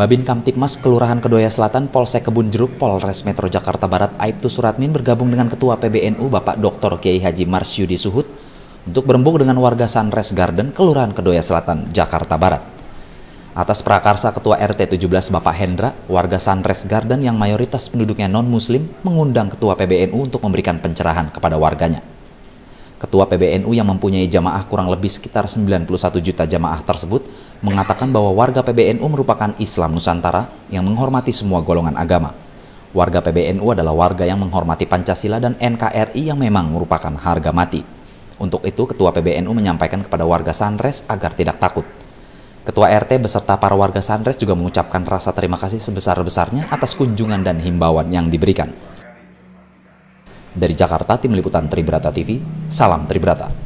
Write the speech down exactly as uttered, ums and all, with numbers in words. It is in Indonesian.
Babin Kamtipmas Kelurahan Kedoya Selatan Polsek Kebun Jeruk Polres Metro Jakarta Barat Aibtu Suratmin bergabung dengan Ketua P B N U Bapak Doktor Kiai Haji Marsyudi Suhud untuk berembuk dengan warga Sunrise Garden Kelurahan Kedoya Selatan Jakarta Barat. Atas prakarsa Ketua R T tujuh belas Bapak Hendra, warga Sunrise Garden yang mayoritas penduduknya non-muslim mengundang Ketua P B N U untuk memberikan pencerahan kepada warganya. Ketua P B N U yang mempunyai jamaah kurang lebih sekitar sembilan puluh satu juta jamaah tersebut mengatakan bahwa warga P B N U merupakan Islam Nusantara yang menghormati semua golongan agama. Warga P B N U adalah warga yang menghormati Pancasila dan N K R I yang memang merupakan harga mati. Untuk itu, Ketua P B N U menyampaikan kepada warga Sunrise agar tidak takut. Ketua R T beserta para warga Sunrise juga mengucapkan rasa terima kasih sebesar-besarnya atas kunjungan dan himbauan yang diberikan. Dari Jakarta, Tim Liputan Tribrata T V, salam Tribrata.